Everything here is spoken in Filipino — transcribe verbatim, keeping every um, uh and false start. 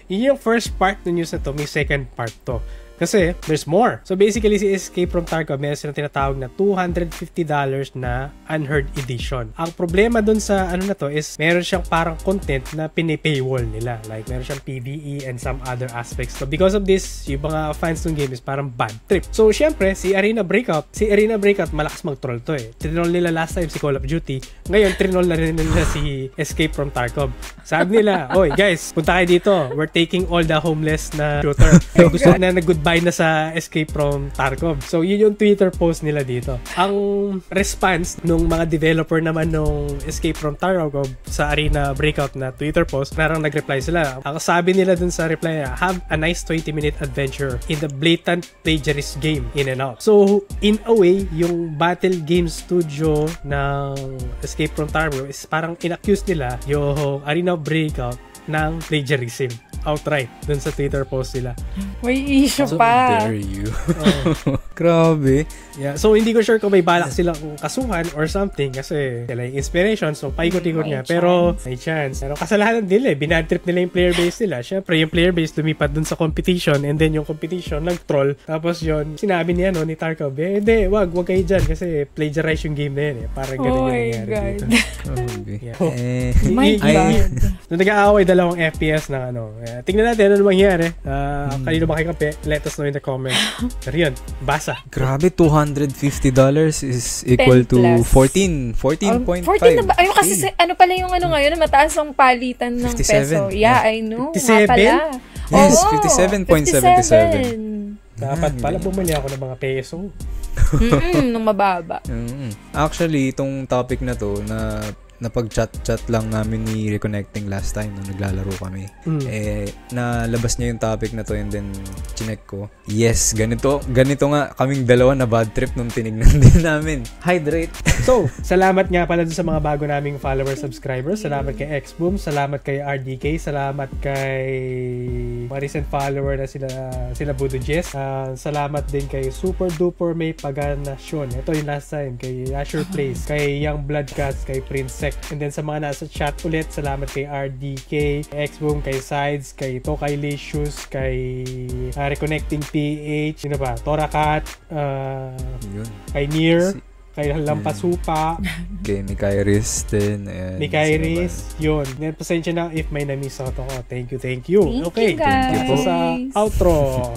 Yun yung first part ng news na to, may second part to. Kasi, there's more. So, basically, si Escape from Tarkov, meron silang tinatawag na two hundred fifty dollars na Unheard Edition. Ang problema dun sa ano na to is, meron siyang parang content na pinipaywall nila. Like, meron siyang P V E and some other aspects. So, because of this, yung mga fans ng game is parang bad trip. So, syempre, si Arena Breakout, si Arena Breakout, malakas mag-troll to eh. Trinol nila last time si Call of Duty. Ngayon, trinol na rin nila si Escape from Tarkov. Sabi nila, oy guys, punta kayo dito. We're taking all the homeless na shooter. So, gusto na nag-goodbye na sa Escape from Tarkov. So, yun yung Twitter post nila dito. Ang response nung mga developer naman nung Escape from Tarkov sa Arena Breakout na Twitter post, narang nag-reply sila. Ang sabi nila dun sa reply, have a nice twenty minute adventure in the blatant plagiarist game in and out. So, in a way, yung Battle Game Studio ng Escape from Tarkov is parang in-accuse nila yung Arena Breakout ng plagiarism. Outright dun sa Twitter post nila. May issue so pa. Dare you. Oh. Grabe. Yeah, so hindi ko sure kung may balak silang kasuhan or something kasi sila yung inspiration, so paikot-ikot nga. Pero may chance. Pero kasalanan nila eh. Binadtrip nila yung player base nila. Syempre, yung player base lumipat dun sa competition and then yung competition nag-troll. Tapos yun, sinabi niya no, ni Tarkov, eh, hindi, wag, wag kayo dyan kasi plagiarize yung game na yun eh. Parang ganun oh yung nangyari dito. Okay. Yeah. Eh, my God. Nung nag-aaway dalawang F P S na ano, eh, tingnan natin ano mangyari. Uh, hmm. Kanino makikampi? Let us know in the comments. Pero yun, basa. Grabe, two hundred fifty dollars is equal to fourteen. fourteen point five. fourteen na ba? Ayun, kasi hey. ano pala yung ano ngayon, mataas ang palitan ng fifty-seven. peso. Yeah, I know. fifty-seven? Yes, oh, fifty-seven point seven seven. Dapat pala bumili ako ng mga peso. Mm-mm, nung mababa. Mm-mm. Actually, itong topic na to na napag-chat-chat lang namin ni Reconnecting last time nung naglalaro kami. Mm. Eh, nalabas niya yung topic na to and then chinek ko. Yes, ganito, ganito nga kaming dalawa na bad trip nung tinignan din namin. Hydrate. So, salamat nga pala dun sa mga bago naming followers, subscribers. Salamat kay X-Boom, salamat kay R D K, salamat kay mga recent follower na sila sila Budo Jess. Uh, salamat din kay Super Duper May Paganasyon. Ito yung last time. Kay Asher Place, kay Young Bloodcats, kay Prince. And then sa mga nasa chat ulit, salamat kay R D K, X-Boom, kay Sides, kay Tokay Licious, kay uh, Reconnecting P H, sino ba? Torakat, uh, kay Nier, si- kay Lampasupa, kay Mikairis din. Ayan, Mikairis, yun. Pasensya na if may na-miss out ako. Thank you, thank you. Thank okay, you guys. Ito sa outro.